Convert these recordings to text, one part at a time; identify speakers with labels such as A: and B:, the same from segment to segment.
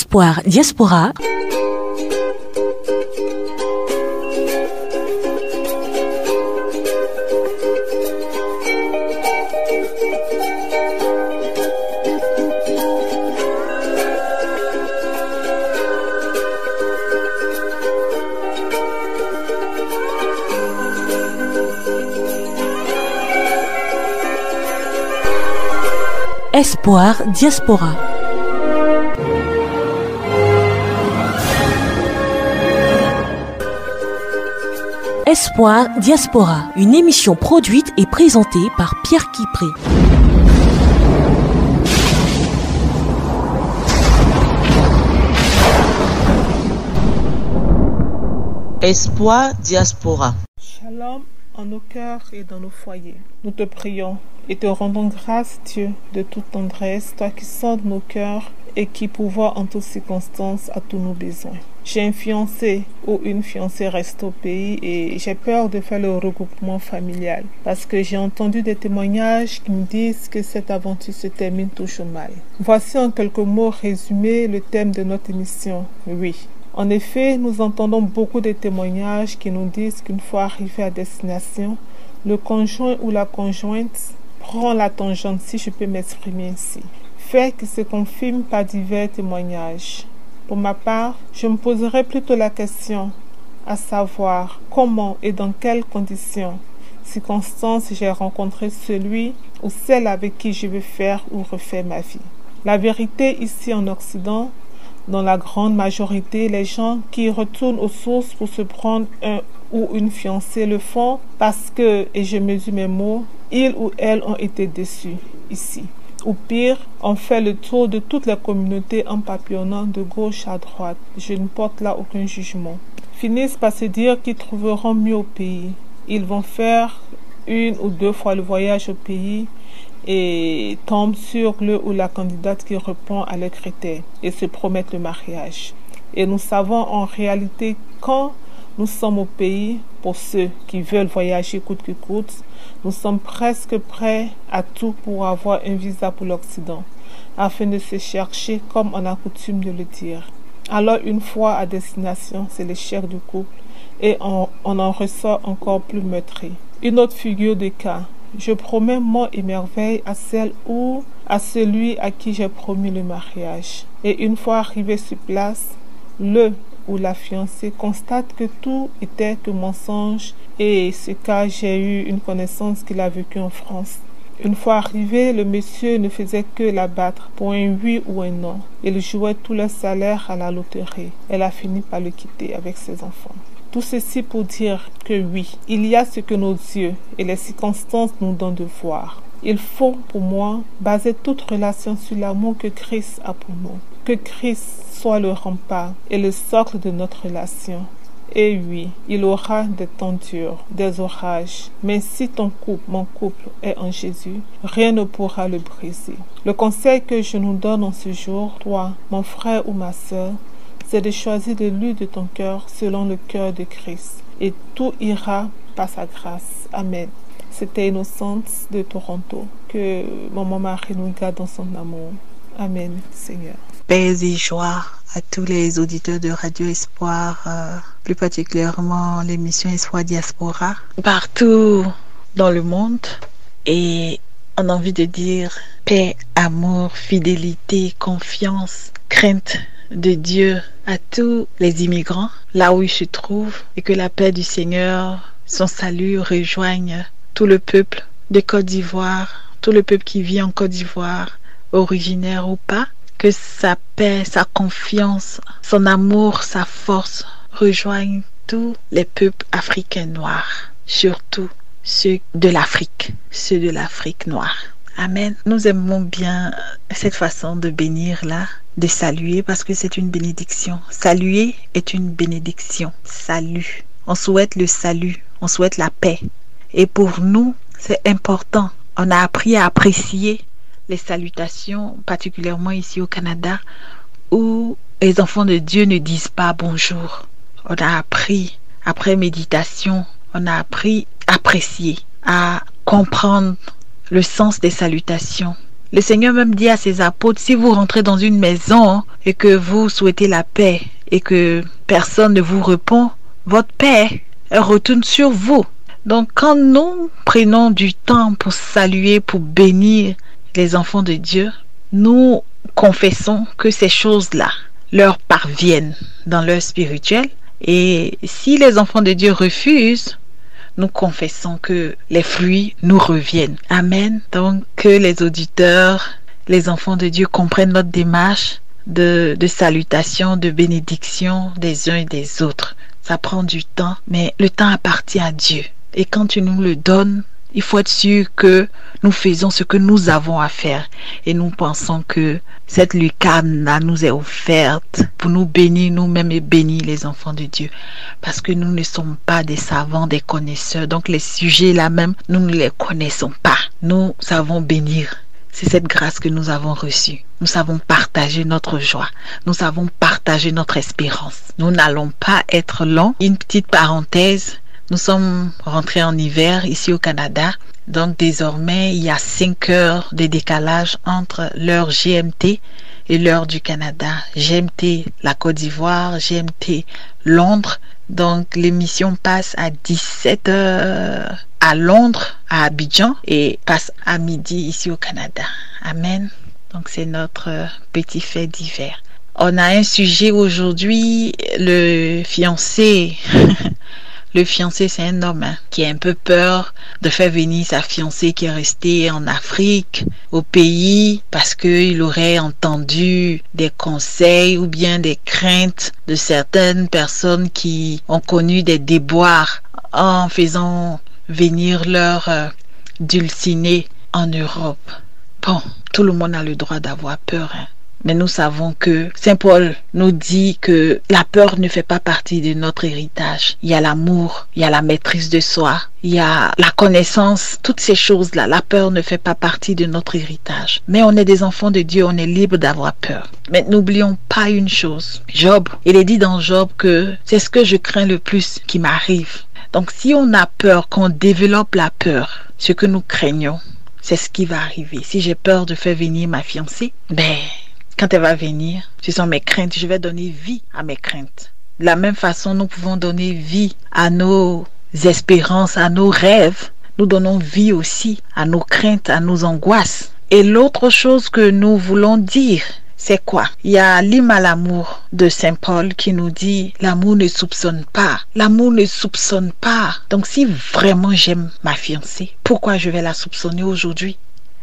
A: Espoir Diaspora. Espoir Diaspora. Espoir Diaspora, une émission produite et présentée par Pierre Kipré.
B: Espoir Diaspora.
C: Shalom en nos cœurs et dans nos foyers. Nous te prions et te rendons grâce, Dieu, de toute tendresse, toi qui sondes nos cœurs et qui pourvois en toutes circonstances à tous nos besoins. J'ai un fiancé ou une fiancée reste au pays et j'ai peur de faire le regroupement familial parce que j'ai entendu des témoignages qui me disent que cette aventure se termine toujours mal. Voici en quelques mots résumé le thème de notre émission. Oui. En effet, nous entendons beaucoup de témoignages qui nous disent qu'une fois arrivé à destination, le conjoint ou la conjointe prend la tangente, si je peux m'exprimer ainsi. Fait qui se confirme par divers témoignages. Pour ma part, je me poserai plutôt la question, à savoir comment et dans quelles conditions, circonstances j'ai rencontré celui ou celle avec qui je veux faire ou refaire ma vie. La vérité ici en Occident, dans la grande majorité, les gens qui retournent aux sources pour se prendre un ou une fiancée le font parce que, et je mesure mes mots, ils ou elles ont été déçus ici. Ou pire, on fait le tour de toutes les communautés en papillonnant de gauche à droite. Je ne porte là aucun jugement. Finissent par se dire qu'ils trouveront mieux au pays. Ils vont faire une ou deux fois le voyage au pays et tombent sur le ou la candidate qui répond à leurs critères et se promettent le mariage. Et nous savons en réalité quand nous sommes au pays, pour ceux qui veulent voyager coûte que coûte, nous sommes presque prêts à tout pour avoir un visa pour l'Occident, afin de se chercher comme on a coutume de le dire. Alors une fois à destination, c'est l'échec du couple et on en ressort encore plus meurtri. Une autre figure de cas. Je promets mort et merveille à celle ou à celui à qui j'ai promis le mariage. Et une fois arrivé sur place, le ou la fiancée constate que tout était que mensonge et ce cas j'ai eu une connaissance qu'il a vécu en France. Une fois arrivé, le monsieur ne faisait que la battre pour un oui ou un non. Il jouait tout le salaire à la loterie. Elle a fini par le quitter avec ses enfants. Tout ceci pour dire que oui, il y a ce que nos yeux et les circonstances nous donnent de voir. Il faut, pour moi, baser toute relation sur l'amour que Christ a pour nous. Que Christ soit le rempart et le socle de notre relation. Et oui, il aura des temps durs, des orages. Mais si ton couple, mon couple, est en Jésus, rien ne pourra le briser. Le conseil que je nous donne en ce jour, toi, mon frère ou ma sœur, c'est de choisir de lui de ton cœur selon le cœur de Christ. Et tout ira par sa grâce. Amen. C'était Innocence de Toronto. Que Maman Marie nous garde dans son amour. Amen, Seigneur.
B: Paix et joie à tous les auditeurs de Radio Espoir, plus particulièrement l'émission Espoir Diaspora, partout dans le monde. Et on a envie de dire paix, amour, fidélité, confiance, crainte de Dieu à tous les immigrants, là où ils se trouvent, et que la paix du Seigneur, son salut rejoigne tout le peuple de Côte d'Ivoire, tout le peuple qui vit en Côte d'Ivoire, originaire ou pas, que sa paix, sa confiance, son amour, sa force rejoignent tous les peuples africains noirs, surtout ceux de l'Afrique noire. Amen. Nous aimons bien cette façon de bénir là, de saluer parce que c'est une bénédiction. Saluer est une bénédiction. Salut. On souhaite le salut, on souhaite la paix. Et pour nous, c'est important. On a appris à apprécier les salutations, particulièrement ici au Canada, où les enfants de Dieu ne disent pas bonjour. On a appris, après méditation, on a appris à apprécier, à comprendre le sens des salutations Le Seigneur même dit à ses apôtres, si vous rentrez dans une maison et que vous souhaitez la paix et que personne ne vous répond, votre paix, elle retourne sur vous. Donc quand nous prenons du temps pour saluer, pour bénir les enfants de Dieu, nous confessons que ces choses-là leur parviennent dans leur spirituel. Et si les enfants de Dieu refusent, nous confessons que les fruits nous reviennent. Amen. Donc que les auditeurs, les enfants de Dieu comprennent notre démarche de salutation, de bénédiction des uns et des autres. Ça prend du temps, mais le temps appartient à Dieu. Et quand tu nous le donnes, il faut être sûr que nous faisons ce que nous avons à faire. Et nous pensons que cette lucarne-là nous est offerte pour nous bénir nous-mêmes et bénir les enfants de Dieu. Parce que nous ne sommes pas des savants, des connaisseurs. Donc les sujets-là même, nous ne les connaissons pas. Nous savons bénir. C'est cette grâce que nous avons reçue. Nous savons partager notre joie. Nous savons partager notre espérance. Nous n'allons pas être longs. Une petite parenthèse. Nous sommes rentrés en hiver ici au Canada. Donc désormais, il y a 5 heures de décalage entre l'heure GMT et l'heure du Canada. GMT, la Côte d'Ivoire, GMT, Londres. Donc l'émission passe à 17 heures à Londres, à Abidjan, et passe à midi ici au Canada. Amen. Donc c'est notre petit fait d'hiver. On a un sujet aujourd'hui, le fiancé. Le fiancé, c'est un homme qui a un peu peur de faire venir sa fiancée qui est restée en Afrique, au pays, parce qu'il aurait entendu des conseils ou bien des craintes de certaines personnes qui ont connu des déboires en faisant venir leur dulciné en Europe. Bon, tout le monde a le droit d'avoir peur, Mais nous savons que Saint Paul nous dit que la peur ne fait pas partie de notre héritage. Il y a l'amour, il y a la maîtrise de soi, il y a la connaissance, toutes ces choses-là. La peur ne fait pas partie de notre héritage. Mais on est des enfants de Dieu, on est libre d'avoir peur. Mais n'oublions pas une chose. Job, il est dit dans Job que c'est ce que je crains le plus qui m'arrive. Donc si on a peur, qu'on développe la peur, ce que nous craignons, c'est ce qui va arriver. Si j'ai peur de faire venir ma fiancée, quand elle va venir, ce sont mes craintes. Je vais donner vie à mes craintes. De la même façon, nous pouvons donner vie à nos espérances, à nos rêves. Nous donnons vie aussi à nos craintes, à nos angoisses. Et l'autre chose que nous voulons dire, c'est quoi? Il y a l'hymne à l'amour de Saint Paul qui nous dit « L'amour ne soupçonne pas. L'amour ne soupçonne pas. » Donc si vraiment j'aime ma fiancée, pourquoi je vais la soupçonner aujourd'hui?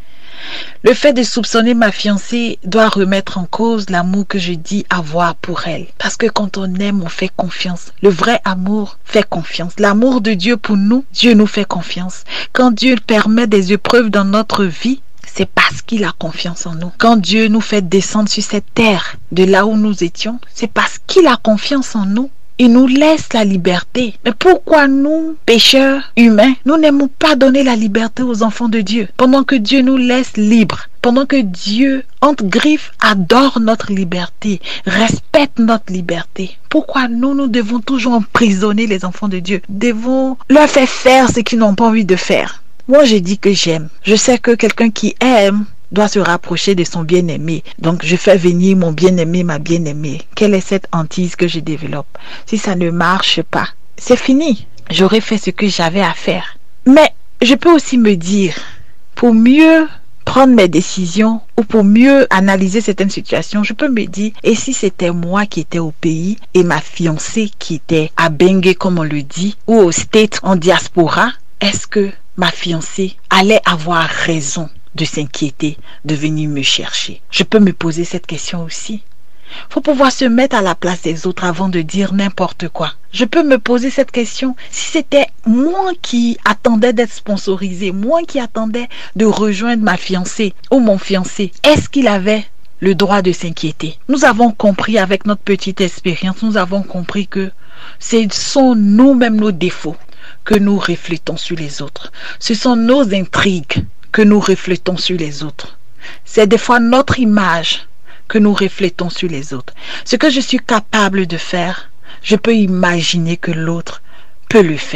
B: Le fait de soupçonner ma fiancée doit remettre en cause l'amour que je dis avoir pour elle. Parce que quand on aime, on fait confiance. Le vrai amour fait confiance. L'amour de Dieu pour nous, Dieu nous fait confiance. Quand Dieu permet des épreuves dans notre vie, c'est parce qu'il a confiance en nous. Quand Dieu nous fait descendre sur cette terre, de là où nous étions, c'est parce qu'il a confiance en nous. Il nous laisse la liberté. Mais pourquoi nous, pécheurs humains, nous n'aimons pas donner la liberté aux enfants de Dieu? Pendant que Dieu nous laisse libres, pendant que Dieu, entre griffes, adore notre liberté, respecte notre liberté. Pourquoi nous devons toujours emprisonner les enfants de Dieu? Devons leur faire ce qu'ils n'ont pas envie de faire. Moi, je dis que j'aime. Je sais que quelqu'un qui aime doit se rapprocher de son bien-aimé. Donc, je fais venir mon bien-aimé, ma bien-aimée. Quelle est cette hantise que je développe? Si ça ne marche pas, c'est fini. J'aurais fait ce que j'avais à faire. Mais je peux aussi me dire, pour mieux prendre mes décisions ou pour mieux analyser certaines situations, je peux me dire, et si c'était moi qui étais au pays et ma fiancée qui était à Bengue, comme on le dit, ou au States en diaspora, est-ce que ma fiancée allait avoir raison de s'inquiéter, de venir me chercher? Je peux me poser cette question aussi. Il faut pouvoir se mettre à la place des autres avant de dire n'importe quoi. Je peux me poser cette question. Si c'était moi qui attendais d'être sponsorisé, moi qui attendais de rejoindre ma fiancée ou mon fiancé, est-ce qu'il avait le droit de s'inquiéter? Nous avons compris avec notre petite expérience, nous avons compris que ce sont nous-mêmes nos défauts que nous reflétons sur les autres. Ce sont nos intrigues que nous reflétons sur les autres. C'est des fois notre image que nous reflétons sur les autres. Ce que je suis capable de faire, je peux imaginer que l'autre peut le faire.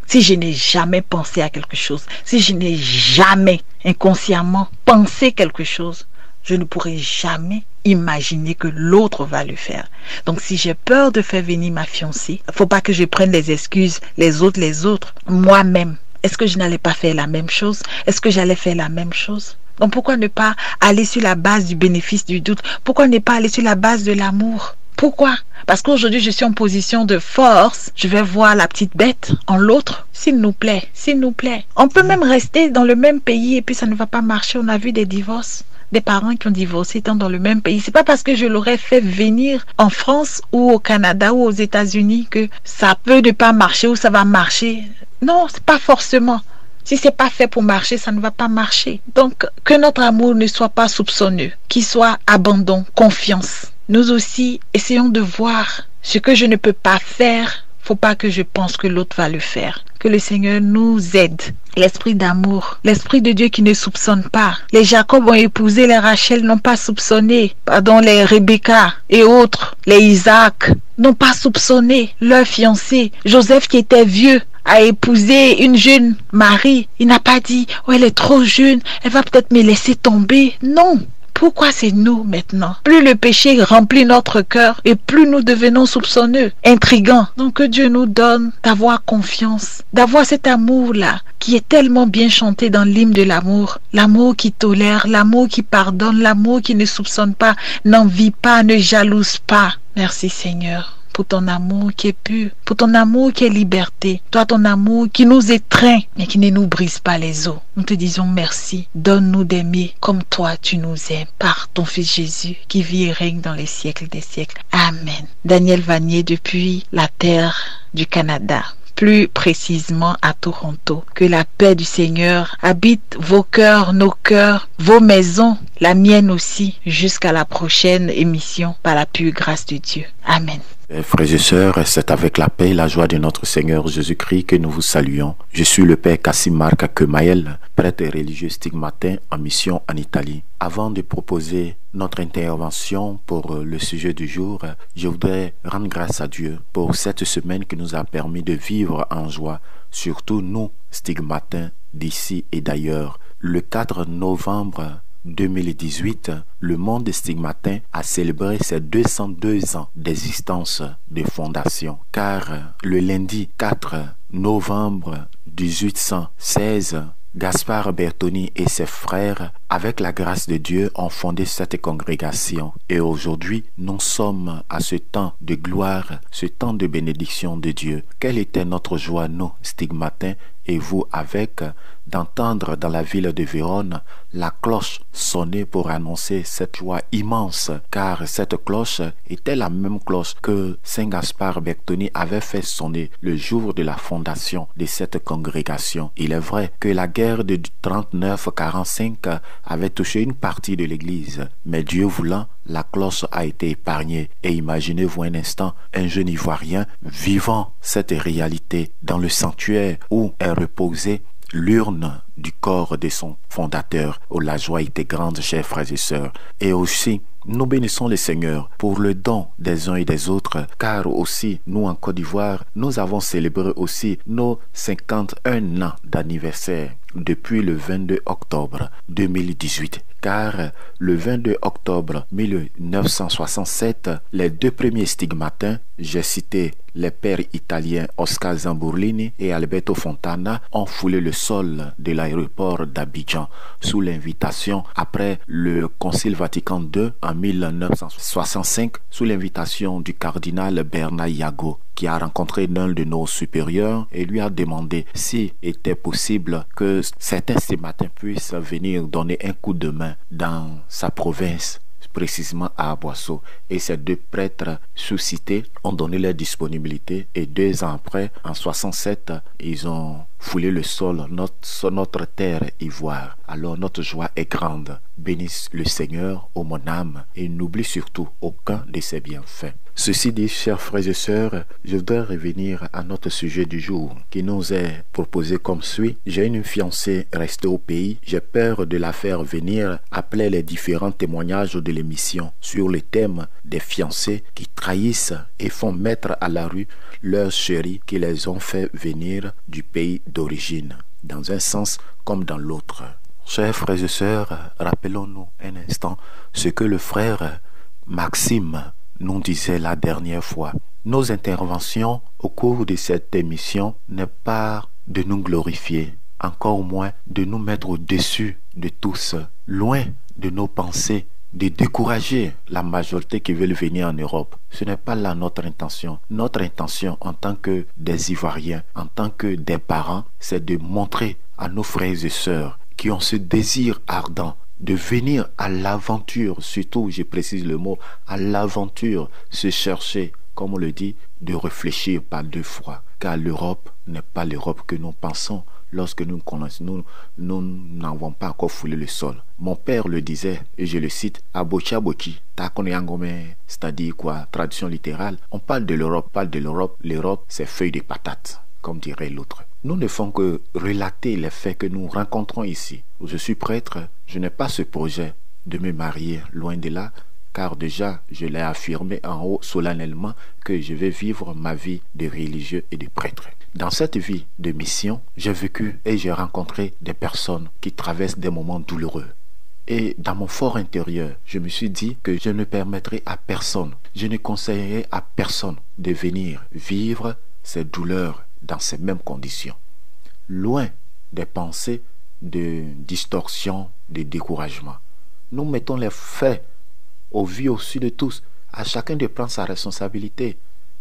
B: si je n'ai jamais pensé à quelque chose, si je n'ai jamais inconsciemment pensé quelque chose, je ne pourrai jamais imaginer que l'autre va le faire. Donc si j'ai peur de faire venir ma fiancée, il ne faut pas que je prenne les excuses les autres, moi-même. Est-ce que je n'allais pas faire la même chose? Est-ce que j'allais faire la même chose? Donc pourquoi ne pas aller sur la base du bénéfice du doute? Pourquoi ne pas aller sur la base de l'amour? Pourquoi? Parce qu'aujourd'hui, je suis en position de force. Je vais voir la petite bête en l'autre. S'il nous plaît, s'il nous plaît. On peut même rester dans le même pays et puis ça ne va pas marcher. On a vu des divorces. Des parents qui ont divorcé étant dans le même pays. C'est pas parce que je l'aurais fait venir en France ou au Canada ou aux États-Unis que ça peut ne pas marcher ou ça va marcher. Non, c'est pas forcément. Si c'est pas fait pour marcher, ça ne va pas marcher. Donc, que notre amour ne soit pas soupçonneux, qu'il soit abandon, confiance. Nous aussi, essayons de voir ce que je ne peux pas faire. Faut pas que je pense que l'autre va le faire. Que le Seigneur nous aide. L'esprit d'amour, l'esprit de Dieu qui ne soupçonne pas. Les Jacob ont épousé, les Rachel n'ont pas soupçonné. Pardon, les Rebecca et autres, les Isaac n'ont pas soupçonné leur fiancé. Joseph qui était vieux a épousé une jeune Marie. Il n'a pas dit, oh elle est trop jeune, elle va peut-être me laisser tomber. Non. Pourquoi c'est nous maintenant? Plus le péché remplit notre cœur et plus nous devenons soupçonneux, intrigants. Donc que Dieu nous donne d'avoir confiance, d'avoir cet amour-là qui est tellement bien chanté dans l'hymne de l'amour. L'amour qui tolère, l'amour qui pardonne, l'amour qui ne soupçonne pas, n'envie pas, ne jalouse pas. Merci Seigneur. Pour ton amour qui est pur, pour ton amour qui est liberté, toi ton amour qui nous étreint mais qui ne nous brise pas les os. Nous te disons merci, donne-nous d'aimer comme toi tu nous aimes par ton Fils Jésus qui vit et règne dans les siècles des siècles. Amen. Daniel Vanier depuis la terre du Canada. Plus précisément à Toronto. Que la paix du Seigneur habite vos cœurs, nos cœurs, vos maisons, la mienne aussi, jusqu'à la prochaine émission par la pure grâce de Dieu. Amen.
D: Frères et sœurs, c'est avec la paix et la joie de notre Seigneur Jésus-Christ que nous vous saluons. Je suis le Père Kassim Marc Kemaël, prêtre et religieux stigmatin en mission en Italie. Avant de proposer notre intervention pour le sujet du jour, je voudrais rendre grâce à Dieu pour cette semaine qui nous a permis de vivre en joie, surtout nous, stigmatins d'ici et d'ailleurs. Le 4 novembre 2018, le monde stigmatin a célébré ses 202 ans d'existence de fondation, car le lundi 4 novembre 1816, Gaspard Bertoni et ses frères, avec la grâce de Dieu, ont fondé cette congrégation. Et aujourd'hui, nous sommes à ce temps de gloire, ce temps de bénédiction de Dieu. Quelle était notre joie, nous, stigmatins, et vous avec, d'entendre dans la ville de Vérone la cloche sonner pour annoncer cette joie immense, car cette cloche était la même cloche que Saint Gaspard Bertoni avait fait sonner le jour de la fondation de cette congrégation. Il est vrai que la guerre de 39-45 avait touché une partie de l'église, mais Dieu voulant, la cloche a été épargnée. Et imaginez-vous un instant un jeune Ivoirien vivant cette réalité dans le sanctuaire où est reposée l'urne du corps de son fondateur. Oh, la joie était grande, chers frères et sœurs. Et aussi, nous bénissons le Seigneur pour le don des uns et des autres, car aussi, nous en Côte d'Ivoire, nous avons célébré aussi nos 51 ans d'anniversaire depuis le 22 octobre 2018. Car le 22 octobre 1967, les deux premiers stigmatins, j'ai cité les pères italiens Oscar Zamburlini et Alberto Fontana, ont foulé le sol de l'aéroport d'Abidjan sous l'invitation, après le Concile Vatican II en 1965, sous l'invitation du cardinal Bernard Yago, qui a rencontré l'un de nos supérieurs et lui a demandé s'il était possible que certains stigmatins puissent venir donner un coup de main dans sa province, précisément à Aboisseau. Et ces deux prêtres suscités ont donné leur disponibilité, et 2 ans après, en 67, ils ont foulé le sol, notre terre ivoire. Alors notre joie est grande. Bénisse le Seigneur, ô mon âme, et n'oublie surtout aucun de ses bienfaits. Ceci dit, chers frères et sœurs, je voudrais revenir à notre sujet du jour qui nous est proposé comme suit. J'ai une fiancée restée au pays. J'ai peur de la faire venir après les différents témoignages de l'émission sur le thème des fiancés qui trahissent et font mettre à la rue leurs chéris qui les ont fait venir du pays d'origine, dans un sens comme dans l'autre. Chers frères et sœurs, rappelons-nous un instant ce que le frère Maxime nous disait la dernière fois. Nos interventions au cours de cette émission n'est pas de nous glorifier, encore moins de nous mettre au-dessus de tous, loin de nos pensées, de décourager la majorité qui veulent venir en Europe. Ce n'est pas là notre intention. Notre intention en tant que des Ivoiriens, en tant que des parents, c'est de montrer à nos frères et sœurs qui ont ce désir ardent de venir à l'aventure, surtout, je précise le mot, à l'aventure, se chercher, comme on le dit, de réfléchir par deux fois. Car l'Europe n'est pas l'Europe que nous pensons lorsque nous connaissons, nous n'avons pas encore foulé le sol. Mon père le disait, et je le cite, Abocha Boki, c'est-à-dire quoi, traduction littérale, on parle de l'Europe, l'Europe c'est feuille de patate, comme dirait l'autre. Nous ne faisons que relater les faits que nous rencontrons ici. Je suis prêtre, je n'ai pas ce projet de me marier, loin de là, car déjà je l'ai affirmé en haut solennellement que je vais vivre ma vie de religieux et de prêtre. Dans cette vie de mission, j'ai vécu et j'ai rencontré des personnes qui traversent des moments douloureux. Et dans mon fort intérieur, je me suis dit que je ne permettrai à personne, je ne conseillerai à personne de venir vivre ces douleurs dans ces mêmes conditions. Loin des pensées de distorsion, de découragement. Nous mettons les faits au vu au-dessus de tous, à chacun de prendre sa responsabilité.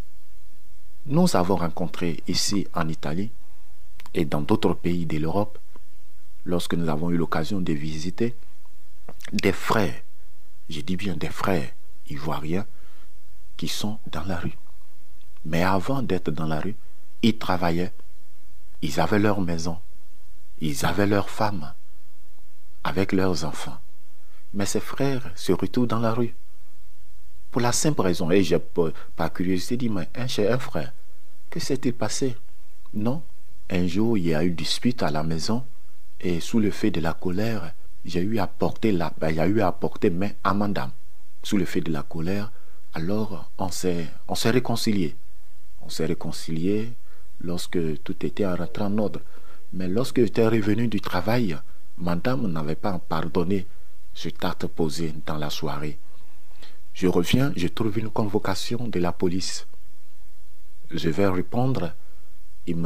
D: Nous avons rencontré ici en Italie et dans d'autres pays de l'Europe, lorsque nous avons eu l'occasion de visiter, des frères, je dis bien des frères ivoiriens, qui sont dans la rue. Mais avant d'être dans la rue, ils travaillaient, ils avaient leur maison, ils avaient leurs femmes, avec leurs enfants. Mais ces frères se retrouvent dans la rue. Pour la simple raison, et j'ai par curiosité dit, mais un frère, que s'est-il passé? Non, un jour il y a eu dispute à la maison, et sous le fait de la colère, j'ai eu à porter main à madame. Sous le fait de la colère, alors on s'est réconcilié. On s'est réconcilié lorsque tout était rentré en ordre. Mais lorsque j'étais revenu du travail, madame n'avait pas pardonné cet acte posé dans la soirée. Je reviens, je trouve une convocation de la police. Je vais répondre. Il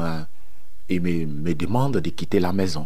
D: me demande de quitter la maison.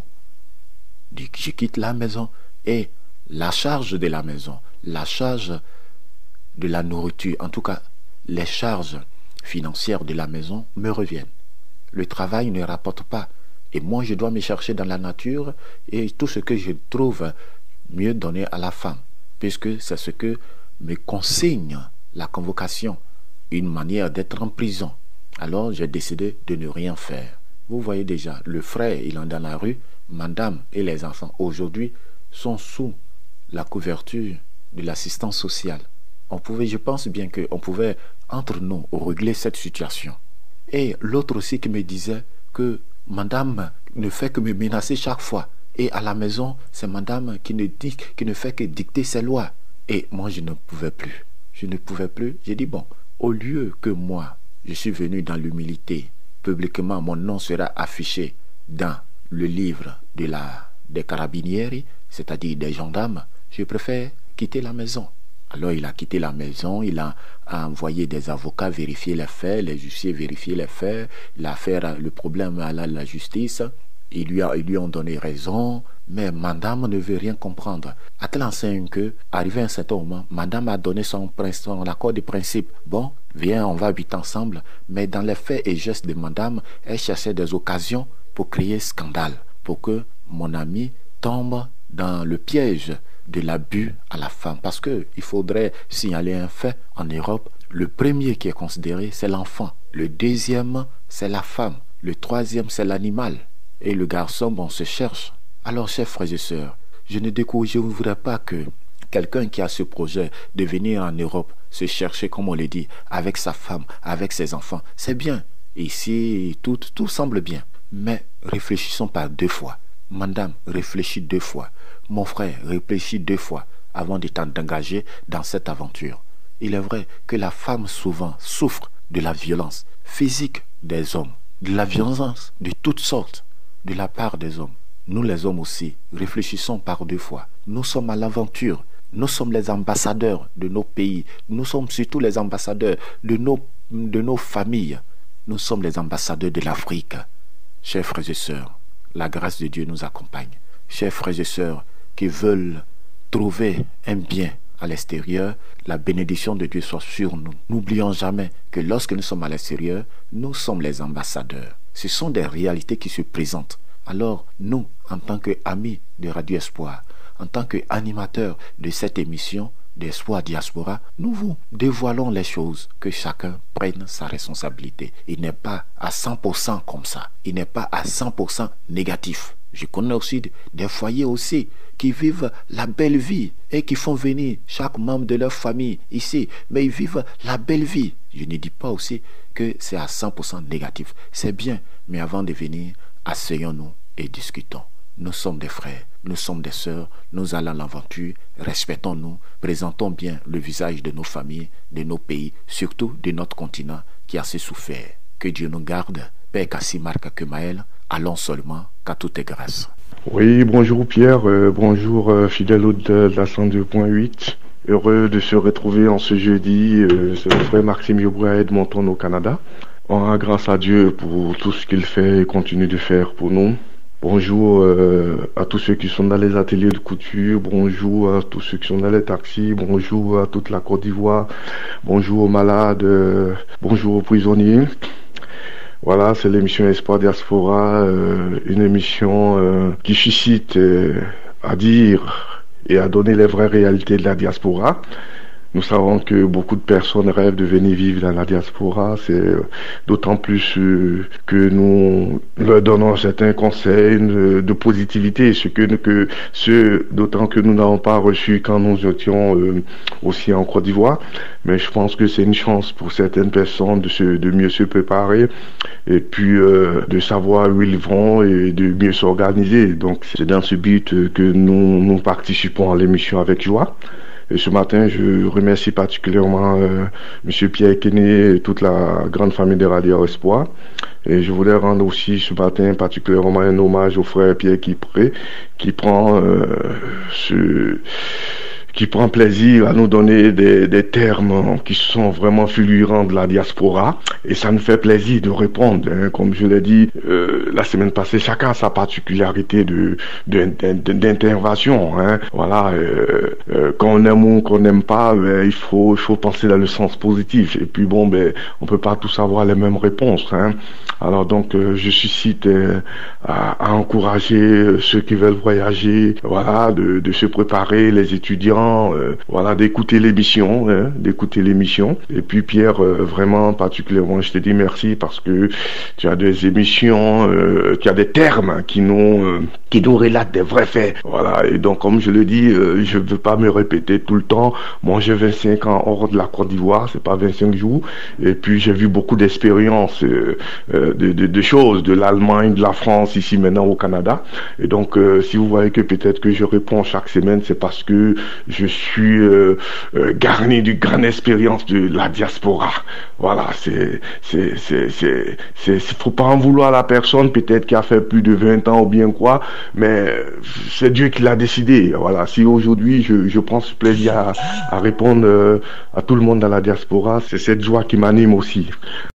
D: Je quitte la maison et la charge de la maison, la charge de la nourriture, en tout cas les charges financières de la maison me reviennent. Le travail ne rapporte pas et moi je dois me chercher dans la nature et tout ce que je trouve mieux donner à la femme, puisque c'est ce que me consigne la convocation, une manière d'être en prison. Alors j'ai décidé de ne rien faire. Vous voyez déjà, le frère il est dans la rue, madame et les enfants aujourd'hui sont sous la couverture de l'assistance sociale. Je pense bien qu'on pouvait entre nous régler cette situation. Et l'autre aussi qui me disait que madame ne fait que me menacer chaque fois. Et à la maison, c'est madame qui ne fait que dicter ses lois. Et moi, je ne pouvais plus. J'ai dit, bon, au lieu que moi, je suis venu dans l'humilité, publiquement, mon nom sera affiché dans le livre des carabinieri, c'est-à-dire des gendarmes, je préfère quitter la maison. Alors il a quitté la maison, il a envoyé des avocats vérifier les faits, les huissiers vérifier les faits, il a fait le problème à la justice, ils lui ont donné raison, mais madame ne veut rien comprendre. À tel enseigne que, arrivé à un certain moment, madame a donné son accord de principe. Bon, viens, on va habiter ensemble, mais dans les faits et gestes de madame, elle cherchait des occasions pour créer scandale, pour que mon ami tombe dans le piège de l'abus à la femme. Parce qu'il faudrait signaler un fait en Europe. Le premier qui est considéré, c'est l'enfant. Le deuxième, c'est la femme. Le troisième, c'est l'animal. Et le garçon, bon, se cherche. Alors, chers frères et sœurs, je ne voudrais pas que quelqu'un qui a ce projet de venir en Europe, se chercher, comme on le dit, avec sa femme, avec ses enfants, c'est bien. Ici, tout semble bien. Mais réfléchissons par 2 fois. Madame, réfléchis 2 fois. Mon frère, réfléchis 2 fois avant de t'engager dans cette aventure. Il est vrai que la femme souvent souffre de la violence physique des hommes, de la violence de toutes sortes de la part des hommes. Nous les hommes aussi, réfléchissons par 2 fois. Nous sommes à l'aventure. Nous sommes les ambassadeurs de nos pays. Nous sommes surtout les ambassadeurs de nos familles. Nous sommes les ambassadeurs de l'Afrique. Chers frères et sœurs, la grâce de Dieu nous accompagne. Chers frères et sœurs qui veulent trouver un bien à l'extérieur, la bénédiction de Dieu soit sur nous. N'oublions jamais que lorsque nous sommes à l'extérieur, nous sommes les ambassadeurs. Ce sont des réalités qui se présentent. Alors, nous, en tant qu'amis de Radio Espoir, en tant qu'animateurs de cette émission d'Espoir Diaspora, nous vous dévoilons les choses, que chacun prenne sa responsabilité. Il n'est pas à 100% comme ça. Il n'est pas à 100% négatif. Je connais aussi des foyers aussi qui vivent la belle vie et qui font venir chaque membre de leur famille ici. Mais ils vivent la belle vie. Je ne dis pas aussi que c'est à 100% négatif. C'est bien, mais avant de venir, asseyons-nous et discutons. Nous sommes des frères, nous sommes des sœurs, nous allons à l'aventure, respectons-nous, présentons bien le visage de nos familles, de nos pays, surtout de notre continent qui a assez souffert. Que Dieu nous garde. Père Kassi Marc Kemael, allons seulement qu'à toute est grâce.
E: Oui, bonjour Pierre, bonjour fidèle hôte de la 102.8. Heureux de se retrouver en ce jeudi, c'est le frère Maxime Yoboué à Edmonton au Canada. On a grâce à Dieu pour tout ce qu'il fait et continue de faire pour nous. Bonjour à tous ceux qui sont dans les ateliers de couture, bonjour à tous ceux qui sont dans les taxis, bonjour à toute la Côte d'Ivoire, bonjour aux malades, bonjour aux prisonniers. Voilà, c'est l'émission Espoir Diaspora, une émission qui suscite à dire et à donner les vraies réalités de la diaspora. Nous savons que beaucoup de personnes rêvent de venir vivre dans la diaspora. C'est d'autant plus que nous leur donnons certains conseils de positivité, d'autant que nous n'avons pas reçu quand nous étions aussi en Côte d'Ivoire. Mais je pense que c'est une chance pour certaines personnes de mieux se préparer et puis de savoir où ils vont et de mieux s'organiser. Donc c'est dans ce but que nous participons à l'émission avec joie. Et ce matin, je remercie particulièrement M. Pierre Kené et toute la grande famille de Radio Espoir. Et je voulais rendre aussi ce matin particulièrement un hommage au frère Pierre Kipré, qui prend plaisir à nous donner des termes qui sont vraiment fulgurants de la diaspora. Et ça nous fait plaisir de répondre. Hein. Comme je l'ai dit la semaine passée, chacun a sa particularité d'intervention. Hein. Voilà, quand on aime ou qu'on n'aime pas, il faut penser dans le sens positif. Et puis bon, on peut pas tous avoir les mêmes réponses. Hein. Alors donc, je suscite à encourager ceux qui veulent voyager, voilà, de se préparer, les étudiants, voilà, d'écouter l'émission, hein, Et puis Pierre, vraiment particulièrement, je te dis merci parce que tu as des émissions, tu as des termes qui nous relatent des vrais faits. Voilà, et donc comme je le dis, je veux pas me répéter tout le temps. Moi, j'ai 25 ans hors de la Côte d'Ivoire, c'est pas 25 jours. Et puis j'ai vu beaucoup d'expériences, de choses, de l'Allemagne, de la France, ici maintenant au Canada. Et donc, si vous voyez que peut-être que je réponds chaque semaine, c'est parce que je suis garni d'une grande expérience de la diaspora. Voilà, faut pas en vouloir à la personne, peut-être qui a fait plus de 20 ans ou bien quoi, mais c'est Dieu qui l'a décidé. Voilà, si aujourd'hui je prends ce plaisir à répondre à tout le monde dans la diaspora, c'est cette joie qui m'anime aussi.